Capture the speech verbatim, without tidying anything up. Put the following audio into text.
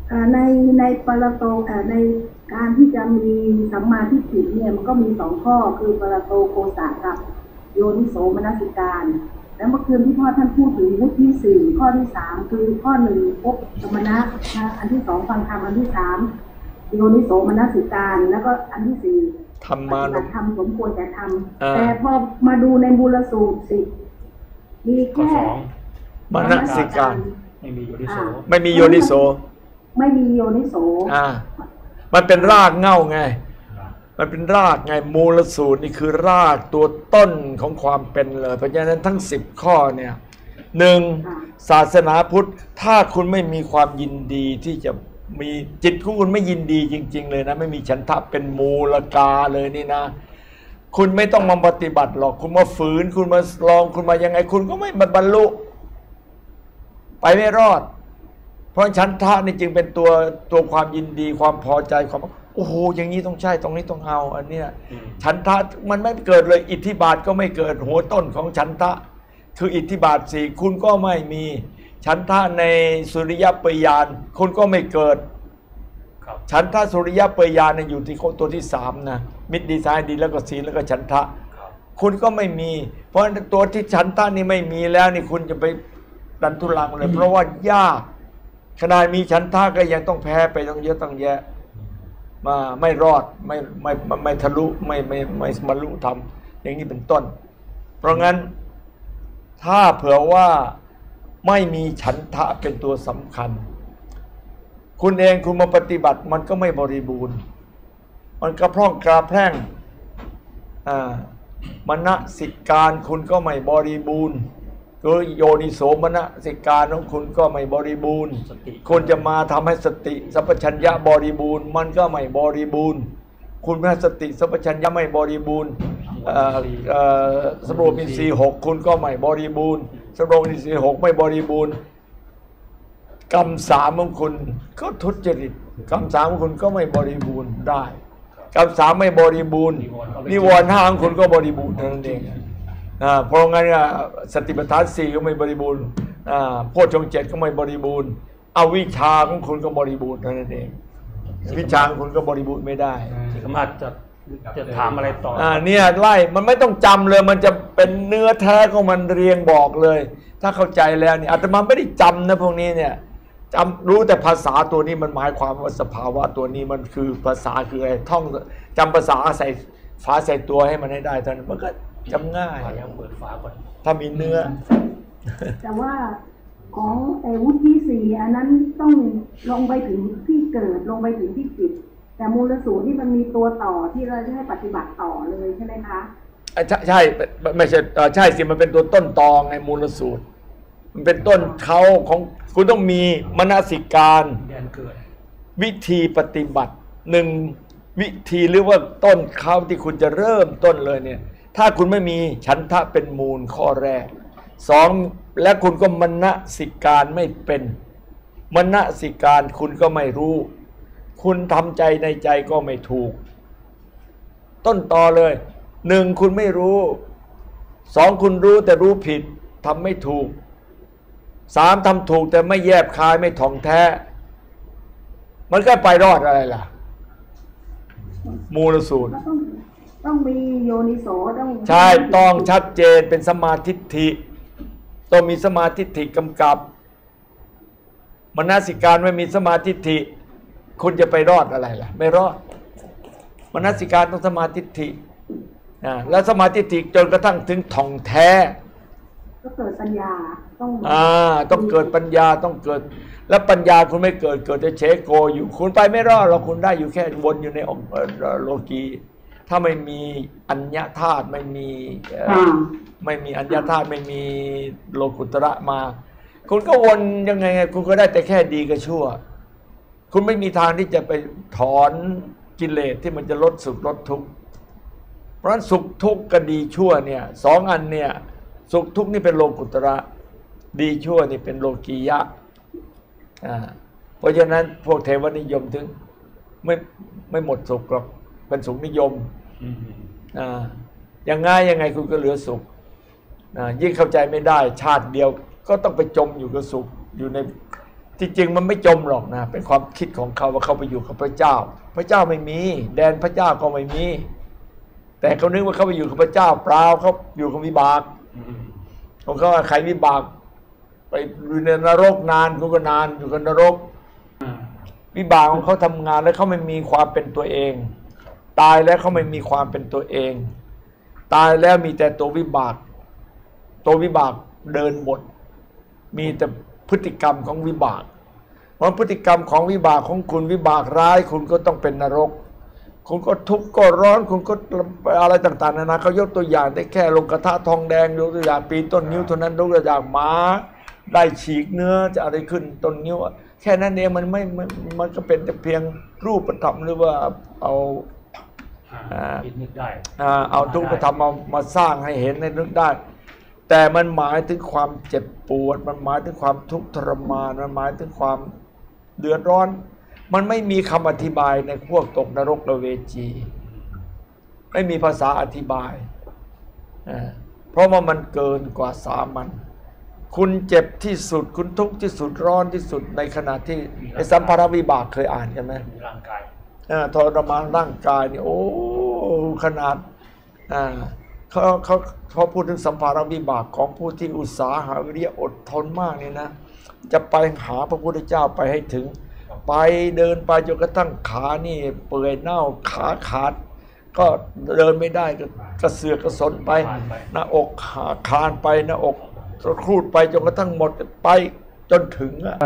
ในในปรโตในการที่จะมีสัมมาทิฏฐิเนี่ยมันก็มีสองข้อคือปรโตโคสะกับโยนิโสมนสิการแล้วเมื่อคืนที่พ่อท่านพูดถึงวุฒิที่สี่ข้อที่สามคือข้อหนึ่งพบสมณะอันที่สองฟังธรรมอันที่สามโยนิโสมนสิการแล้วก็อันที่สี่ธรรมานุธรรมสมควรแต่ทำแต่พอมาดูในมูลสูตรสิมีแค่มนสิการไม่มีโยนิโสไม่มีโยนิโสไม่มีโยนิโสอ่ามันเป็นรากเหง้าไงมันเป็นรากไงมูลสูตรนี่คือรากตัวต้นของความเป็นเลยเพราะฉะนั้นทั้งสิบข้อเนี่ยหนึ่งศาสนาพุทธถ้าคุณไม่มีความยินดีที่จะมีจิตของคุณไม่ยินดีจริงๆเลยนะไม่มีฉันทะเป็นมูลกาเลยนี่นะคุณไม่ต้องมาปฏิบัติหรอกคุณมาฝืนคุณมาลองคุณมายังไงคุณก็ไม่บรรลุไปไม่รอดเพราะฉันทะนี่จึงเป็นตัวตัวความยินดีความพอใจความโอ้โหอย่างนี้ต้องใช่ตรงนี้ต้องเอาอันเนี้ยฉันทะมันไม่เกิดเลยอิทธิบาทก็ไม่เกิดหัวต้นของฉันทะคืออิทธิบาทสี่คุณก็ไม่มีฉันทะในสุริยปยานคุณก็ไม่เกิดฉันทะสุริยปยานเนี่ยอยู่ที่ตัวที่สามนะมิตรดีไซน์ดีแล้วก็ศีลแล้วก็ฉันทะคุณก็ไม่มีเพราะตัวที่ฉันทะนี่ไม่มีแล้วนี่คุณจะไปดันทุลังเลยเพราะว่ายากขนาดมีฉันทะก็ยังต้องแพ้ไปต้องเยอะต้องแยะมาไม่รอดไม่ไม่ไม่ทะลุไม่ไม่ไม่บรรลุธรรมอย่างนี้เป็นต้นเพราะงั้นถ้าเผื่อว่าไม่มีฉันทะเป็นตัวสำคัญคุณเองคุณมาปฏิบัติมันก็ไม่บริบูรณ์มันกระพร่องกระแพร่งอ่ามนสิการคุณก็ไม่บริบูรณ์คือโยนิโสมนสิการของคุณก็ไม่บริบูรณ์คุณจะมาทำให้สติสัพพัญญะบริบูรณ์มันก็ไม่บริบูรณ์คุณไม่สติสัพพัญญะไม่บริบูรณ์สำรวมอินทรีย์หกคุณก็ไม่บริบูรณ์สำรวมอินทรีย์หกไม่บริบูรณ์กรรมสามของคุณก็ทุจริตกรรมสามของคุณก็ไม่บริบูรณ์ได้กรรมสามไม่บริบูรณ์นิวรณ์ห้าของคุณก็บริบูรณ์เท่านั้นเองเพราะงั้นสติปัฏฐานสี่ก็ไม่บริบูรณ์โพชฌงค์เจ็ดก็ไม่บริบูรณ์อวิชชาของคุณก็บริบูรณ์เท่านั้นเองวิชาของคุณก็บริบูรณ์ไม่ได้สามารถจะจะถามอะไรต่ออ่าเนี่ยไล่มันไม่ต้องจำเลยมันจะเป็นเนื้อแท้ของมันเรียงบอกเลยถ้าเข้าใจแล้วนี่อาตมาไม่ได้จำนะพวกนี้เนี่ยจำรู้แต่ภาษาตัวนี้มันหมายความว่าสภาวะตัวนี้มันคือภาษาคืออะไรท่องจำภาษาใส่ฝาใส่ตัวให้มันให้ได้เท่านั้นมันก็จำง่ายเปิดฝาก่อนถ้ามีเนื้อแต่ว่าของไอ้วุฒิที่สี่อันนั้นต้องลงไปถึงที่เกิดลงไปถึงที่จิตแต่มูลสูตรที่มันมีตัวต่อที่เราจะให้ปฏิบัติต่อเลยใช่ไหมคะใช่ใช่ไม่ใช่ใช่สิมันเป็นตัวต้นตอไงมูลสูตรมันเป็นต้นเขาของคุณต้องมีมนสิการวิธีปฏิบัติหนึ่งวิธีหรือว่าต้นเขาที่คุณจะเริ่มต้นเลยเนี่ยถ้าคุณไม่มีฉันทะเป็นมูลข้อแรกสองและคุณก็มนสิการไม่เป็นมนสิการคุณก็ไม่รู้คุณทำใจในใจก็ไม่ถูกต้นตอเลยหนึ่งคุณไม่รู้สองคุณรู้แต่รู้ผิดทำไม่ถูกสามทำถูกแต่ไม่แยบคายไม่ถ่องแท้มันก็ไปรอดอะไรล่ะมูลสูตรต้องมีโยนิโสต้องใช่ต้องชัดเจนเป็นสมาธิฐิต้องมีสมาธิฐิกำกับมนสิการไม่มีสมาธิฐิคุณจะไปรอดอะไรล่ะไม่รอดมนสิการต้องสมาธิฐิแล้วสมาธิฐิจนกระทั่งถึงถ่องแท้ก็เกิดปัญญาต้องอ่าต้องเกิดปัญญาต้องเกิดแล้วปัญญาคุณไม่เกิดเกิดแต่เฉโกอยู่คุณไปไม่รอดหรอกคุณได้อยู่แค่วนอยู่ในโลกีถ้าไม่มีอัญญธาตุไม่มีไม่มีอัญญธาตุไม่มีโลกุตระมาคุณก็วนยังไงคุณก็ได้แต่แค่ดีกับชั่วคุณไม่มีทางที่จะไปถอนกิเลสที่มันจะลดสุขลดทุกข์เพราะฉะนั้นสุขทุกข์กับดีชั่วเนี่ยสองอันเนี่ยสุขทุกข์นี่เป็นโลกุตระดีชั่วนี่เป็นโลกียะอ่าเพราะฉะนั้นพวกเทวนิยมถึงไม่ไม่หมดสุขหรอกเป็นสุขนิยมอ่ายังไงยังไงคุณก็เหลือสุขอ่ายิ่งเข้าใจไม่ได้ชาติเดียวก็ต้องไปจมอยู่กับสุขอยู่ในที่จริงมันไม่จมหรอกนะเป็นความคิดของเขาว่าเขาไปอยู่กับพระเจ้า พระเจ้าไม่มี แดนพระเจ้าก็ไม่มี แต่เขานึกว่าเขาไปอยู่กับพระเจ้าเปล่าเขาอยู่กับวิบากของเขาใครวิบากไปอยู่ในนรกนานเขาก็นานอยู่กับนรกวิบากของเขาทำงานแล้วเขาไม่มีความเป็นตัวเอง ตายแล้วเขาไม่มีความเป็นตัวเอง ตายแล้วมีแต่ตัววิบาก ตัววิบากเดินหมดมีแต่พฤติกรรมของวิบาก เพราะพฤติกรรมของวิบากของคุณวิบากร้ายคุณก็ต้องเป็นนรก คุณก็ทุกข์ก็ร้อนคุณก็อะไรต่างๆนานาเขายกตัวอย่างได้แค่ลงกระทะทองแดงยกตัวอย่างปีนต้นนิ้วเท่านั้นยกตัวอย่างหมาได้ฉีกเนื้อจะอะไรขึ้นต้นนิ้วแค่นั้นเองมันไม่มันก็เป็นแต่เพียงรูปธรรมหรือว่าเอาคิดนึกได้เอาทุกข์ธรรมมามาสร้างให้เห็นให้นึกได้แต่มันหมายถึงความเจ็บปวดมันหมายถึงความทุกข์ทรมานมันหมายถึงความเดือดร้อนมันไม่มีคำอธิบายในพวกตกนรกและเวจีไม่มีภาษาอธิบายเพราะว่ามันเกินกว่าสามัญคุณเจ็บที่สุดคุณทุกข์ที่สุดร้อนที่สุดในขณะที่ไอ้สัมภารวิบากเคยอ่านกันไหมร่างกายทรมานร่างกายนี่โอ้ขนาดเขาเขาพอพูดถึงสัมภารวิบากของผู้ที่อุตสาหะวิริยะอดทนมากนี่นะจะไปหาพระพุทธเจ้าไปให้ถึงไปเดินไปจนกระทั่งขานี่เปื่อยเน่าขาขาดก็เดินไม่ได้ก็กระเสือกกระสนไปหน้าอกขาคลานไปหน้าอกครูดไปจนกระทั่งหมดไปจนถึง